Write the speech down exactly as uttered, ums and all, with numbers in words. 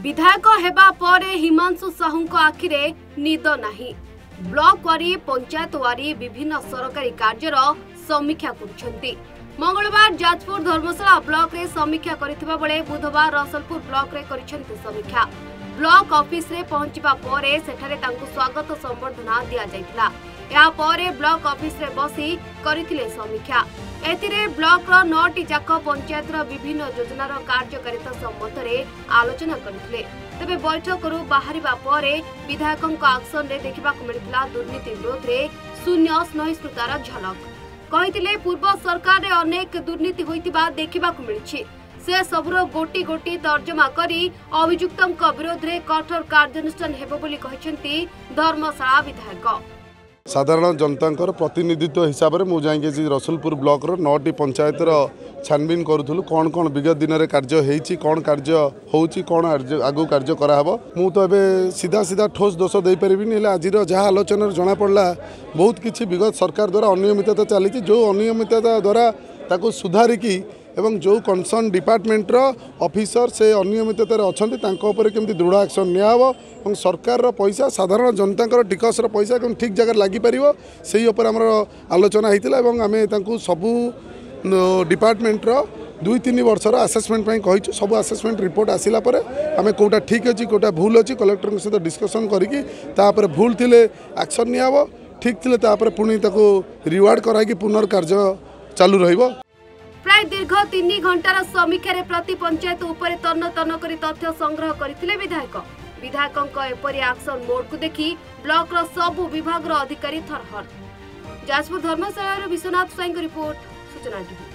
विधायक हेबा परे हिमांशुसाहु आखिरे निद नाही। ब्लॉक वारी पंचायत वारी विभिन्न सरकारी कार्यर समीक्षा कर मंगलवार जाजपुर धर्मशाला ब्लॉक रे समीक्षा करथिबा बेले बुधवार रसलपुर ब्लॉक रे करिसेंति समीक्षा। ब्लॉक ऑफिस रे पहुंचबा परे सेठारे तांको स्वागत संबर्धना दिया जायतिला। या परे ब्लॉक ऑफिस रे बसी करिथिले समीक्षा। एथिरे ब्लॉक रो नौटी जाक पंचायत रो विभिन्न योजनार कार्यकारिता संबंध रे आलोचना करथिले। तबे बैठक रु बाहरिबा परे विधायकक एक्शन रे देखिबाक मिलितला दुर्नीति विरोध रे शून्य सहिष्णुतार झलक। कहिथिले पूर्व सरकार रे अनेक दुर्नीति होइतिबा देखिबाक मिलिछि। से सबरो गोटी गोटी तर्जमा करी अभियुक्तक विरोध रे कठोर कार्यानुष्ठान हेबो बोली कहिसेंति धर्मशाला विधायक। साधारण जनता प्रतिनिधित्व हिसाब से मुझे रसुलपुर ब्लॉक रो नौटी पंचायत छानबीन करूँ कौन कौन विगत दिन में कार्य होती कौन कार्य होची कौन आगु कार्य कराहब मु तो एबे सीधा सीधा ठोस दोष दे पारिबिनी। आज जहाँ आलोचना जना पड़ा बहुत किसी विगत सरकार द्वारा अनियमितता चली जो अनियमितता द्वारा ताको सुधारिकी एवं जो कंसर्न डिपार्टमेंट रो ऑफिसर से अनियमितता अच्छी केमती दृढ़ एक्शन नियाव सरकार पैसा साधारण जनता टिकस पैसा ठीक जगह लगी पार से आलोचना होता है। आम सबू डिपार्टमेंट रो दुई तीन वर्षर आसेसमेंट कही सब आसेसमेंट रिपोर्ट आसला आम कौटा ठीक अच्छी कौटा भूल अच्छी कलेक्टर सहित डिस्कसन करके भूल थिले एक्शन नियाव ठीक थिले पुणी रिवार्ड कराई पुनर्कार्य चालू रहिबो। प्राय दीर्घ तीन घंटार समीक्षा प्रति पंचायत उपरे तन्न तन्न करी तथ्य संग्रह करथिले विधायक। विधायकक एपरि एक्शन मोड को देखि ब्लॉक रो सबु विभाग रो अधिकारी थरहर। जाजपुर धर्मशाला विश्वनाथ साईं रिपोर्ट सूचना टीवी।